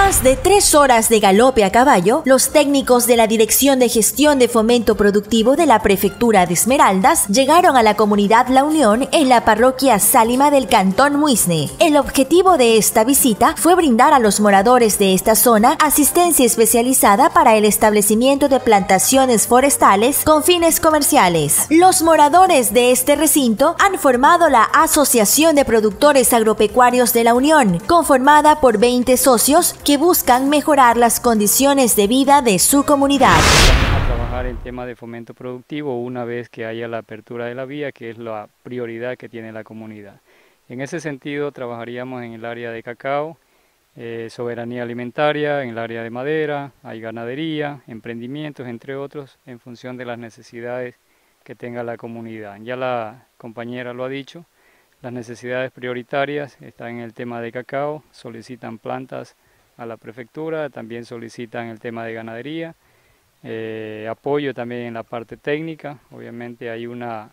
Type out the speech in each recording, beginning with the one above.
más de 3 horas de galope a caballo, los técnicos de la Dirección de Gestión de Fomento Productivo de la Prefectura de Esmeraldas llegaron a la comunidad La Unión en la parroquia Sálima del Cantón Muisne. El objetivo de esta visita fue brindar a los moradores de esta zona asistencia especializada para el establecimiento de plantaciones forestales con fines comerciales. Los moradores de este recinto han formado la Asociación de Productores Agropecuarios de La Unión, conformada por 20 socios que buscan mejorar las condiciones de vida de su comunidad. Vamos a trabajar el tema de fomento productivo una vez que haya la apertura de la vía, que es la prioridad que tiene la comunidad. En ese sentido trabajaríamos en el área de cacao, soberanía alimentaria, en el área de madera, hay ganadería, emprendimientos, entre otros, en función de las necesidades que tenga la comunidad. Ya la compañera lo ha dicho, las necesidades prioritarias están en el tema de cacao, solicitan plantas a la prefectura, también solicitan el tema de ganadería, apoyo también en la parte técnica. Obviamente hay una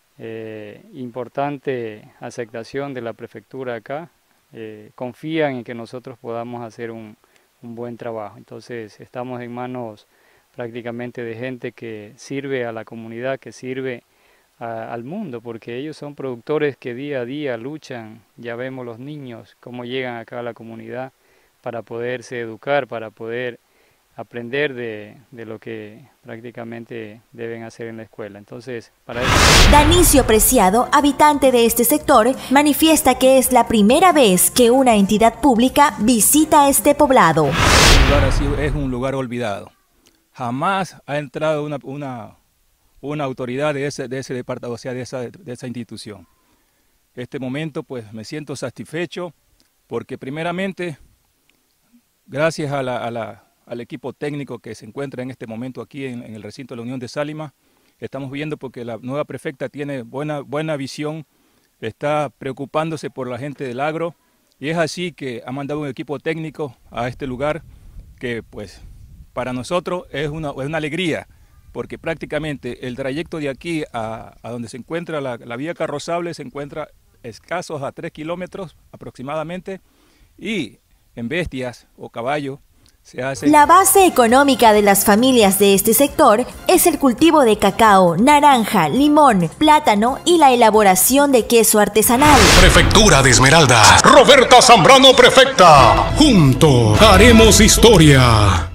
importante aceptación de la prefectura acá, confían en que nosotros podamos hacer un buen trabajo. Entonces estamos en manos prácticamente de gente que sirve a la comunidad, que sirve al mundo, porque ellos son productores que día a día luchan. Ya vemos los niños cómo llegan acá a la comunidad para poderse educar, para poder aprender de lo que prácticamente deben hacer en la escuela. Entonces, para eso... Danicio Preciado, habitante de este sector, manifiesta que es la primera vez que una entidad pública visita este poblado. El lugar así es un lugar olvidado. Jamás ha entrado una autoridad de ese departamento, o sea, de esa institución. Este momento pues me siento satisfecho porque primeramente, gracias al equipo técnico que se encuentra en este momento aquí en el recinto de la Unión de Sálima, estamos viendo porque la nueva prefecta tiene buena visión, está preocupándose por la gente del agro, y es así que ha mandado un equipo técnico a este lugar que pues para nosotros es una alegría, porque prácticamente el trayecto de aquí a donde se encuentra la vía carrozable se encuentra escasos a 3 kilómetros aproximadamente, y en bestias o caballos se hace... La base económica de las familias de este sector es el cultivo de cacao, naranja, limón, plátano y la elaboración de queso artesanal. Prefectura de Esmeraldas. Roberta Zambrano, prefecta. Juntos haremos historia.